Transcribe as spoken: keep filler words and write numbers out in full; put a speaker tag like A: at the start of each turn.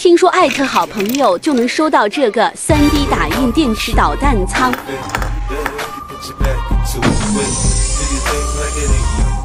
A: 听说艾特好朋友就能收到这个 三 D 打印电池导弹舱。